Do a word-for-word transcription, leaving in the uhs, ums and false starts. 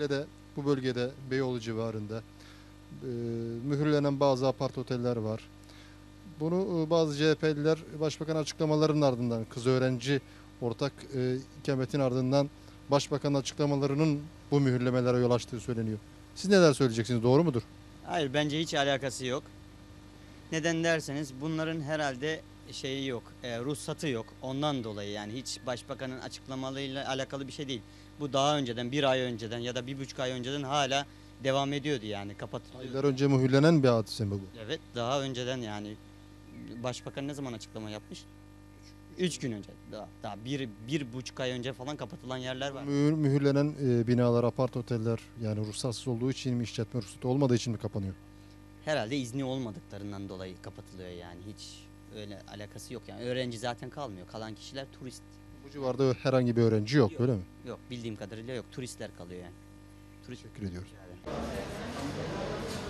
mahallede, bu bölgede, Beyoğlu civarında e, mühürlenen bazı apart oteller var. Bunu e, bazı C H P'liler başbakan açıklamalarının ardından, kız öğrenci ortak e, ikametin ardından başbakanın açıklamalarının bu mühürlemelere yol açtığı söyleniyor. Siz neler söyleyeceksiniz? Doğru mudur? Hayır, bence hiç alakası yok. Neden derseniz bunların herhalde şeyi yok, e, ruhsatı yok. Ondan dolayı yani hiç başbakanın açıklamalarıyla alakalı bir şey değil. Bu daha önceden, bir ay önceden ya da bir buçuk ay önceden hala devam ediyordu yani kapatılıyor. Aylar önce mühürlenen bir hadise mi bu? Evet, daha önceden yani başbakan ne zaman açıklama yapmış? Üç gün önce, daha, daha bir, bir buçuk ay önce falan kapatılan yerler var. Mühür, mühürlenen e, binalar, apart oteller yani ruhsatsız olduğu için mi, işletme ruhsatı olmadığı için mi kapanıyor? Herhalde izni olmadıklarından dolayı kapatılıyor yani hiç öyle alakası yok yani öğrenci zaten kalmıyor, kalan kişiler turist. Bu civarda herhangi bir öğrenci yok, öyle mi? Yok, bildiğim kadarıyla yok, turistler kalıyor yani. Turist Teşekkür ediyoruz. yani.